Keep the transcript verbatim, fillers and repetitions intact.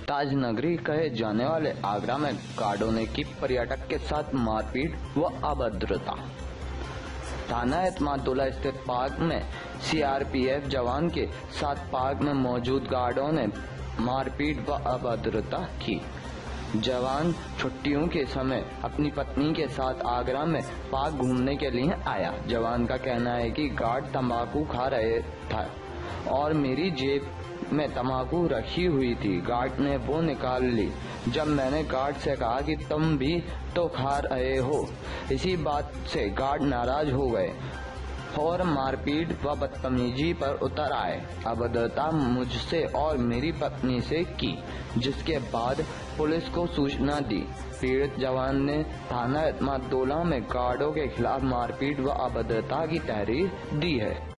ताज नगरी कहे जाने वाले आगरा में गार्डों ने की पर्यटक के साथ मारपीट व अभद्रता। थाना एतमादुल्ला स्थित पार्क में सीआरपीएफ जवान के साथ पार्क में मौजूद गार्डों ने मारपीट व अभद्रता की। जवान छुट्टियों के समय अपनी पत्नी के साथ आगरा में पार्क घूमने के लिए आया। जवान का कहना है कि गार्ड तंबाकू खा रहे था और मेरी जेब में तंबाकू रखी हुई थी। गार्ड ने वो निकाल ली। जब मैंने गार्ड से कहा कि तुम भी तो खा रहे हो, इसी बात से गार्ड नाराज हो गए और मारपीट व बदतमीजी पर उतर आए। अभद्रता मुझसे और मेरी पत्नी से की, जिसके बाद पुलिस को सूचना दी। पीड़ित जवान ने थाना एतमादुल्ला में गार्डों के खिलाफ मारपीट व अभद्रता की तहरीर दी है।